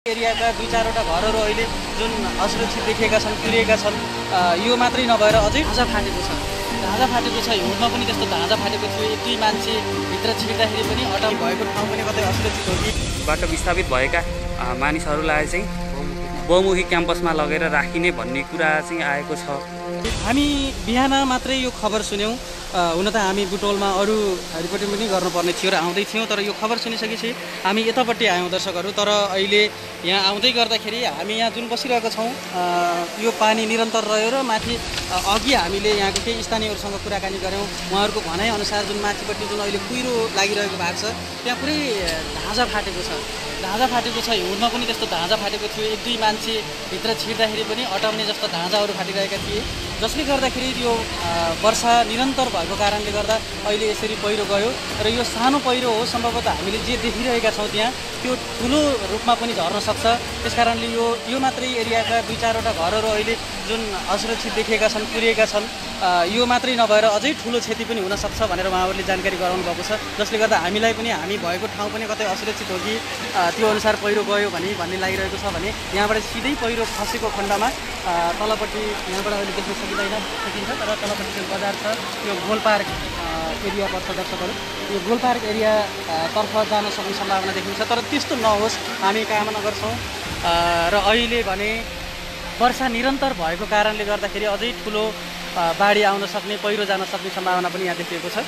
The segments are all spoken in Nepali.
एरियाका 2-4वटा घरहरू अहिले जुन असुरक्षित देखिएका छन्, तुरिएका छन्, यो मात्रै नभएर अझै ढाँचा फाटेको छ। ढाँचा फाटेको छ, हिउँदमा पनि त्यस्तो ढाँचा फाटेको थियो। 1-2 मान्छे भित्र छिर्दाखेरि पनि अटक भएको ठाउँ पनि कतै असुरक्षित हो कि। बाट विस्थापित भएका मानिसहरूलाई चाहिँ बहुमुखी क्याम्पसमा लगेर राखिने भन्ने कुरा चाहिँ आएको छ। हामी बिहान मात्रै यो खबर सुन्यौँ। हुन त हामी बुटोलमा अरू रिपोर्टिङ पनि गर्नुपर्ने थियो र आउँदै थियौँ, तर यो खबर सुनिसकेपछि हामी यतापट्टि आयौँ दर्शकहरू। तर अहिले यहाँ आउँदै गर्दाखेरि हामी यहाँ जुन बसिरहेको छौँ, यो पानी निरन्तर रह्यो र माथि अघि हामीले यहाँको केही स्थानीयहरूसँग कुराकानी गऱ्यौँ। उहाँहरूको भनाइअनुसार जुन माथिपट्टि जुन अहिले कुहिरो लागिरहेको भएको छ, त्यहाँ पुरै ढाँचा फाटेको छ। ढाँचा फाटेको छ, हिउँदमा पनि त्यस्तो ढाँचा फाटेको थियो। 1-2 मान्छे भित्र छिर्दाखेरि पनि अटाउने जस्तो ढाँचाहरू फाटिरहेका थिए, जसले गर्दाखेरि यो वर्षा निरन्तर भएको कारणले गर्दा अहिले यसरी पहिरो गयो। र यो सानो पहिरो हो, सम्भवतः हामीले जे देखिरहेका छौँ त्यहाँ त्यो ठुलो रूपमा पनि झर्न सक्छ। त्यस कारणले यो मात्रै एरियाका 2-4वटा घरहरू अहिले जुन असुरक्षित देखिएका छन्, तुरिएका छन्, यो मात्रै नभएर अझै ठुलो क्षति पनि हुनसक्छ भनेर उहाँहरूले जानकारी गराउनु भएको छ। जसले गर्दा हामीलाई पनि हामी भएको ठाउँ पनि कतै असुरक्षित हो कि त्यो अनुसार पहिरो गयो भन्ने लागिरहेको छ भने यहाँबाट सिधै पहिरो खसेको खण्डमा तलपट्टि यहाँबाट अहिले देख्न सकिन्छ, तर तलपट्टि जुन बजार छ यो गोलपार्क एरिया पर्छ दर्शकहरू। यो गोलपार्क एरियातर्फ जान सक्ने सम्भावना देखिन्छ, तर त्यस्तो नहोस् हामी कामना गर्छौँ। र अहिले भने वर्षा निरन्तर भएको कारणले गर्दाखेरि अझै ठुलो बाढी आउन सक्ने, पहिरो जान सक्ने सम्भावना पनि यहाँ देखिएको छ।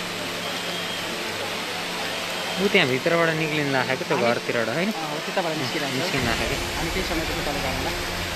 ऊ त्यहाँ भित्रबाट निक्लिन राखेको त्यो घरतिरबाट होइन, त्यताबाट निस्किन राखेको हामी केही समयपछि तल जाउँला।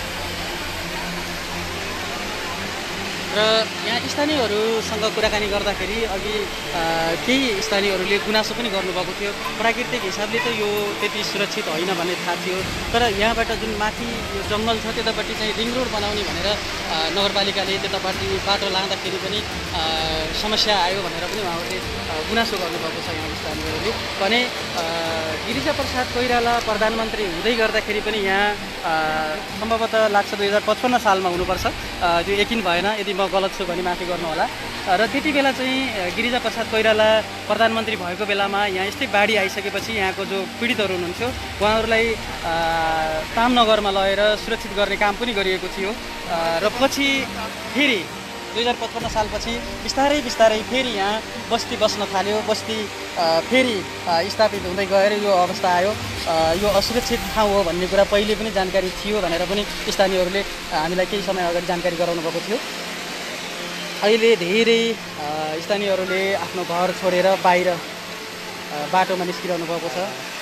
र यहाँ स्थानीयहरूसँग कुराकानी गर्दाखेरि अघि केही स्थानीयहरूले गुनासो पनि गर्नुभएको थियो। प्राकृतिक हिसाबले त यो त्यति सुरक्षित होइन भन्ने थाहा थियो, तर यहाँबाट जुन माथि यो जङ्गल छ त्यतापट्टि चाहिँ रिङ रोड बनाउने भनेर नगरपालिकाले त्यतापट्टि बाटो लाँदाखेरि पनि समस्या आयो भनेर पनि उहाँहरूले गुनासो गर्नुभएको छ। यहाँ स्थानीयहरूले भने गिरिजाप्रसाद कोइराला प्रधानमन्त्री हुँदै गर्दाखेरि पनि यहाँ सम्भवतः लाग्छ 2055 सालमा हुनुपर्छ, त्यो यकिन भएन, यदि म गलत छु भने माफी गर्नुहोला। र त्यति बेला चाहिँ गिरिजाप्रसाद कोइराला प्रधानमन्त्री भएको बेलामा यहाँ यस्तै बाढी आइसकेपछि यहाँको जो पीडितहरू हुनुहुन्थ्यो उहाँहरूलाई तामनगरमा लगेर सुरक्षित गर्ने काम पनि गरिएको थियो। र पछि फेरि 2055 सालपछि बिस्तारै फेरि यहाँ बस्ती बस्न थाल्यो। बस्ती फेरि स्थापित हुँदै गएर यो अवस्था आयो। यो असुरक्षित ठाउँ हो भन्ने कुरा पहिले पनि जानकारी थियो भनेर पनि स्थानीयहरूले हामीलाई केही समय अगाडि जानकारी गराउनु भएको थियो। अहिले धेरै स्थानीयहरूले आफ्नो घर छोडेर बाहिर बाटोमा निस्किरहनु भएको छ।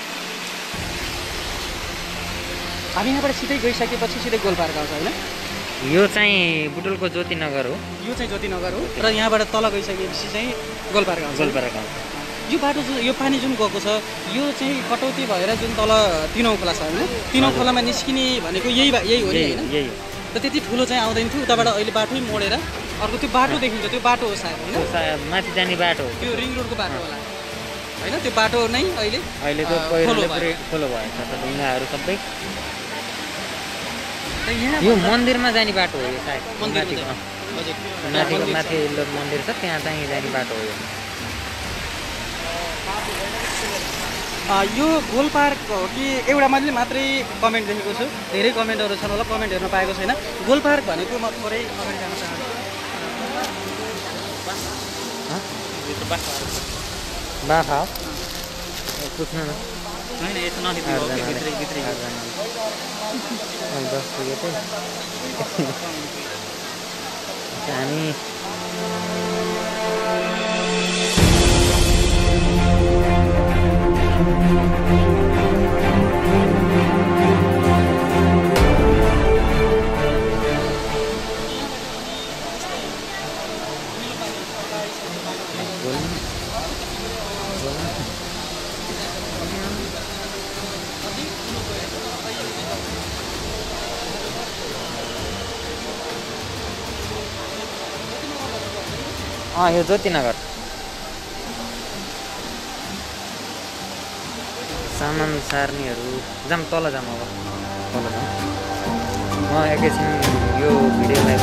हामी यहाँबाट सिधै गइसकेपछि सिधै गोलपार्क आउँछ होइन? यो चाहिँ बुटोलको ज्योतिनगर हो। यो चाहिँ ज्योतिनगर हो र यहाँबाट तल गइसकेपछि चाहिँ गोलपार्क आउँछ। यो बाटो यो पानी जुन गएको छ यो चाहिँ कटौती भएर जुन तल तिनौ खोला छ होइन, तिनौ खोलामा निस्किने भनेको यही हो नि होइन? यही हो। र त्यति ठुलो चाहिँ आउँदैन थियो, उताबाट अहिले बाटै मोडेर अर्को त्यो बाटो देखिन्छ, त्यो बाटो हो सायद होइन? माथि जाने बाटो हो, त्यो रिङ रोडको बाटो होला होइन? त्यो बाटो नै अहिले त खोलो भयो ढुङ्गाहरू सबै। यो मन्दिरमा जाने बाटो हो यो सायद, माथि मन्दिर छ त्यहाँ चाहिँ जाने बाटो हो यो। यो गोलपार्क हो कि एउटा मैले मात्रै कमेन्ट देखेको छु, धेरै कमेन्टहरू छन् होला, कमेन्ट हेर्न पाएको छैन। गोलपार्क भनेको म थोरै अगाडि जान चाहन्छु। बाफा पुग्नु न हामी यो ज्योतिनगर सामान सार्नेहरू जाम तल जाम अब तल जाम। म एकैछिन यो भिडियोलाई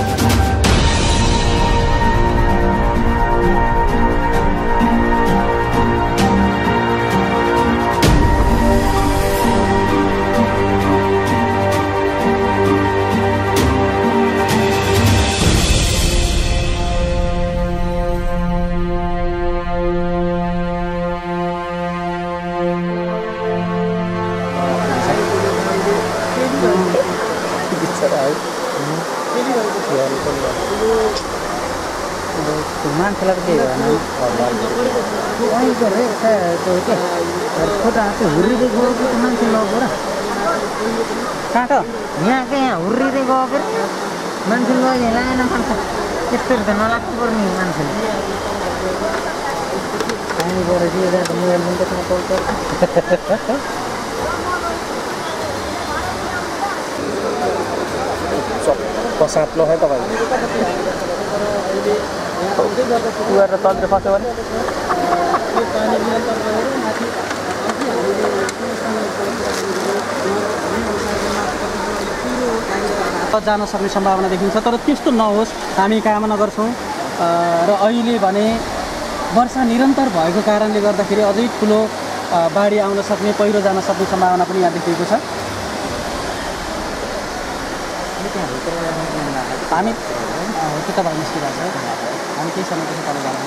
मान्छेलाई त केही भएन फोटो आएको हुर्रिँदै गयो कि मान्छे लगेको र कहाँ त यहाँ क्या यहाँ हुर्रिँदै गयो के मान्छे लग्यो लाएन खान्छ त्यस्तोहरू त नलाग्नु पर्ने मान्छेले पानी गएर दिएर त मोबाइल पनि त्यसमा पाउँछ साथ लो है तपाईँले पुगेर तन्त्र फस्यो भने जान सक्ने सम्भावना देखिन्छ तर त्यस्तो नहोस् हामी कामना गर्छौँ र अहिले भने वर्षा निरन्तर भएको कारणले गर्दाखेरि अझै ठुलो बाढी आउन सक्ने पहिरो जान सक्ने सम्भावना पनि यहाँ देखिएको छ हामी त्यो तपाईँ निस्किरहेको छ हामी केही समयपछि तल जाँदा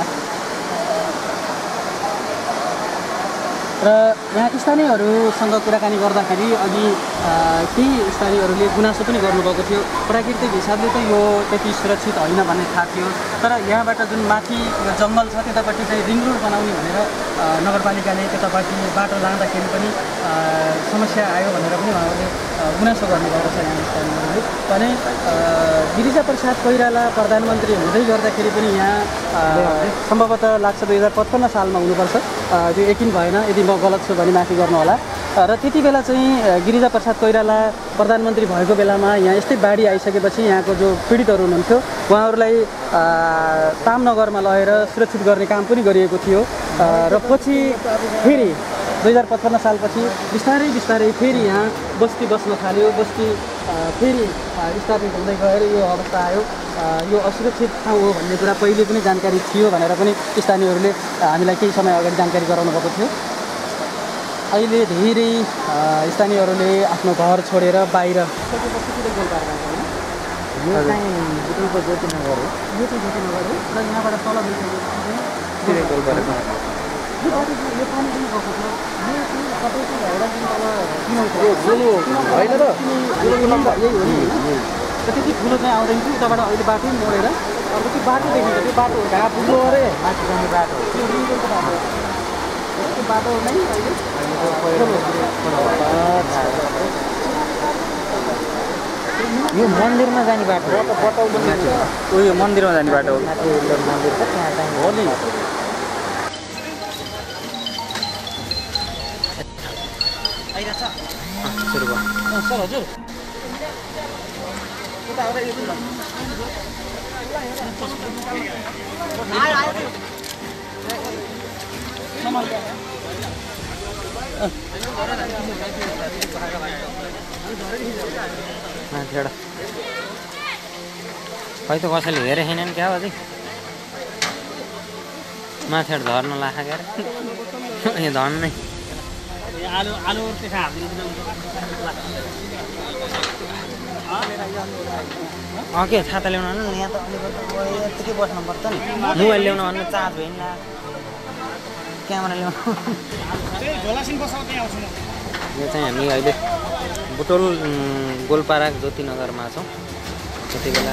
र यहाँ स्थानीयहरूसँग कुराकानी गर्दाखेरि अघि केही स्थानीयहरूले गुनासो पनि गर्नुभएको थियो प्राकृतिक हिसाबले त यो त्यति सुरक्षित होइन भन्ने थाहा थियो तर यहाँबाट जुन माथि जङ्गल छ त्यतापट्टि चाहिँ रिङ रोड बनाउने भनेर नगरपालिकाले त्यतापट्टि बाटो लाँदाखेरि पनि समस्या आयो भनेर पनि उहाँहरूले गुनासो गर्नुभएको छ यहाँ स्थानीयहरूले भने गिरिजा प्रसाद कोइराला प्रधानमन्त्री हुँदै गर्दाखेरि पनि यहाँ सम्भवतः लाग्छ 2055 सालमा हुनुपर्छ त्यो यकिन भएन यदि म गलत छु भने माफी गर्नु होला र त्यति बेला चाहिँ गिरिजा प्रसाद कोइराला प्रधानमन्त्री भएको बेलामा यहाँ यस्तै बाढी आइसकेपछि यहाँको जो पीडितहरू हुनुहुन्थ्यो उहाँहरूलाई तामनगरमा लगेर सुरक्षित गर्ने काम पनि गरिएको थियो र पछि फेरि 2055 सालपछि बिस्तारै बिस्तारै फेरि यहाँ बस्ती बस्न थाल्यो बस्ती फेरि स्थापित हुँदै गएर यो अवस्था आयो यो असुरक्षित ठाउँ हो भन्ने कुरा पहिले पनि जानकारी थियो भनेर पनि स्थानीयहरूले हामीलाई केही समय अगाडि जानकारी गराउनु भएको थियो अहिले धेरै स्थानीयहरूले आफ्नो घर छोडेर बाहिर यो चाहिँ बुटुलको ज्योतिनगर हो यो चाहिँ ज्योतिनगर हो र यहाँबाट तल यो पानी पनि गएको छ यो चाहिँ तपाईँको भएर होइन र यही हो नि र त्यति ठुलो चाहिँ आउँदैन थियो उताबाट अहिले बाटो मोडेर अब त्यो बाटो देखिन्छ त्यो बाटो घाँस पुग्यो अरे माथि जाने बाटो त्यो रिङको बाटो त्यो बाटो नै अहिले यो मन्दिरमा जाने बाटो हो यो मन्दिरमा जाने बाटो हो मन्दिर छ त्यहाँ चाहिँ हो नि आइरहेछ सुरु भयो सर हजुर माथिबाट खै त कसैले हेरे छैनन् क्या अझै माथिबाट झर्न लाखा क्या यो झन् नै आलु त्यसमा के छाता ल्याउनु भन्नु यहाँ त अलिकति यत्तिकै बस्नुपर्छ नि मोबाइल ल्याउनु भन्नु चार्ज भएन क्यामेरा ल्याउनु यो चाहिँ हामी अहिले बुटोल गोलपारा ज्योतिनगरमा छौँ त्यति बेला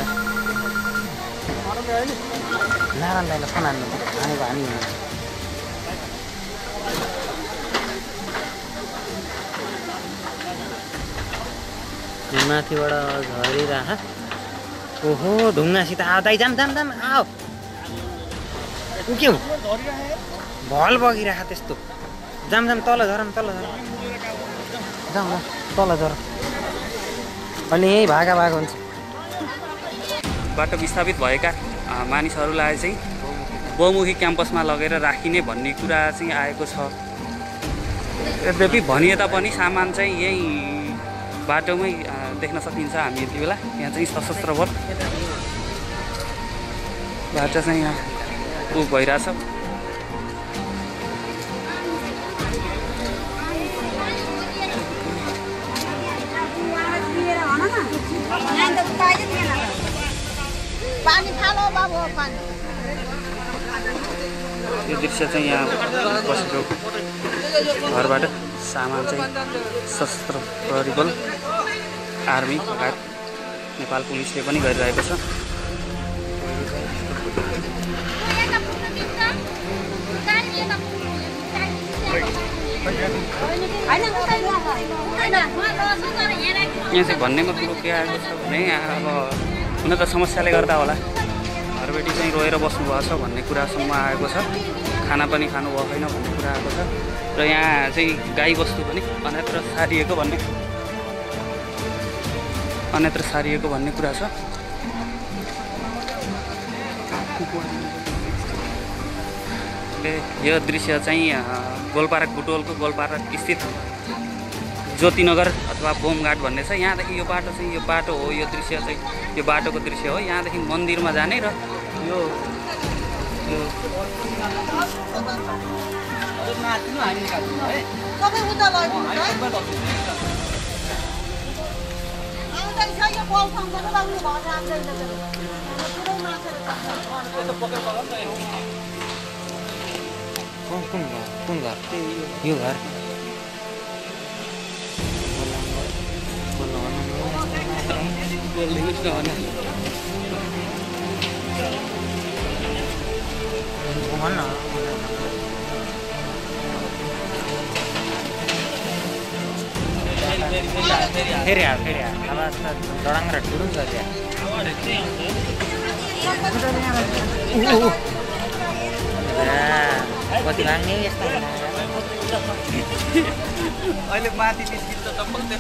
नारायण दाइलाई फोन हान्नु हानेको हामी माथिबाट झरिरह ओहो ढुङ्गासित आऊ दाइ जाम जाम जाम आऊ उक्यौ भल बगिरह त्यस्तो जाम जाम तल झर जाउँ न तल झर अनि यही भागा भागा हुन्छ बाटो विस्थापित भएका मानिसहरूलाई चाहिँ बहुमुखी क्याम्पसमा लगेर राखिने भन्ने कुरा चाहिँ आएको छ यद्यपि भनिए तापनि सामान चाहिँ यही बाटोमै देख्न सकिन्छ हामी यति बेला यहाँ चाहिँ सशस्त्र बल बाटो चाहिँ यहाँ भइरहेछ यो दृश्य चाहिँ यहाँ बसेको घरबाट सामान चाहिँ सशस्त्र प्रहरी बल आर्मी लगायत नेपाल पुलिसले पनि गरिरहेको छ। यहाँ चाहिँ भन्नेमा कुरो के आएको छ भने अब हुन त समस्याले गर्दा होला घरबेटी चाहिँ रोएर बस्नुभएको छ भन्ने कुरासम्म आएको छ। खाना पनि खानु भएन भन्ने कुरा आएको छ र यहाँ चाहिँ गाईबस्तु पनि अन्यत्र सारिएको भन्ने कुरा छ। यो दृश्य चाहिँ गोलपारा बुटवलको गोलपारा स्थित ज्योतिनगर अथवा बोमघाट भन्ने छ। यहाँदेखि यो बाटो हो, यो दृश्य चाहिँ यो बाटोको दृश्य हो। यहाँदेखि मन्दिरमा जाने र यो कुन घर यो घर फेरि अब डराङ र ठुलो छ त्यहाँ कति भाग्ने यस्तो अहिले माथि निस्किन्छ चम्पक्दै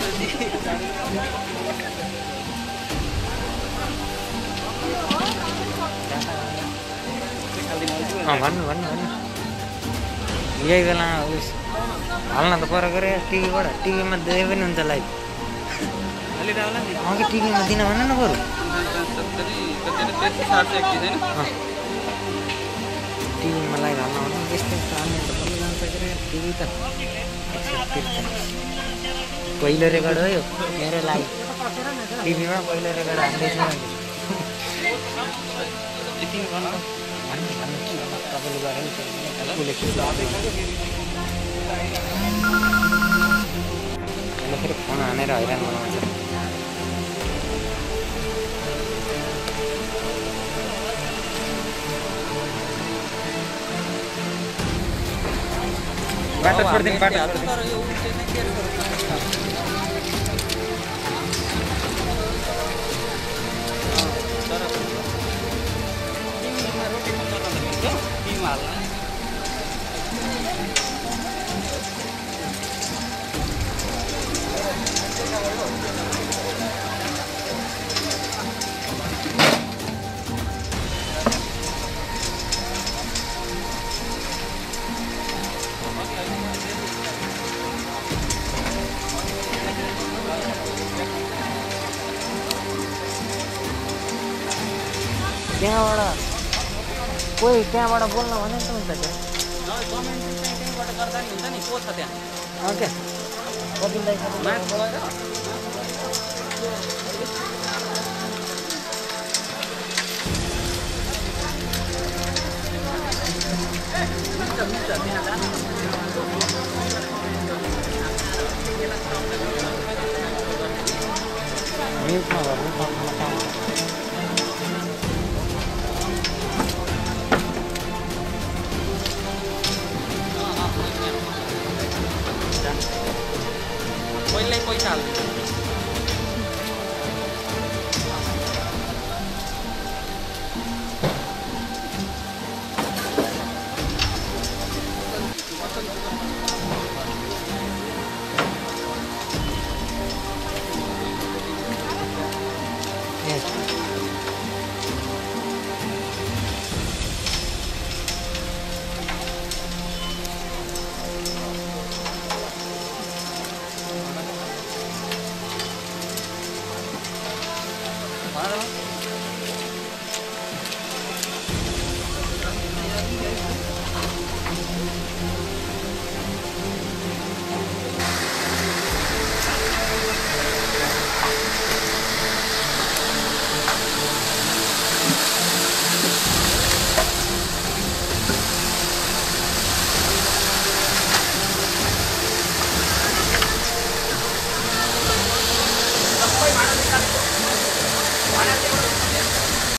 भन्नु यही बेला उस हाल्न त पर गरे टिभीबाट टिभीमा दिए पनि हुन्छ लाइभ अघि टिभीमा दिन भन्नु न बरु टिभीमा लाइभ हाल्न भन्नु यस्तै टिभी त पहिलो रेकर्ड हो यो मेरो लाइभ टिभीमा पहिलो रेकर्ड हाल्दैछु तपाईँले गरेर फेरि फोन हानेर हैरान बनाउँछ। बाटो छोडिदिनु बाटो त्यहाँबाट कोही त्यहाँबाट बोल्न भने त हुन्छ क्या कमेन्ट चाहिँ त्यहीँबाट गर्दा नि हुन्छ नि को छ त्यहाँ क्या कपिल दाइ माग बोलाएर म्युटमा गर्नु पहिल्यै पैसा हाल्नु Halo.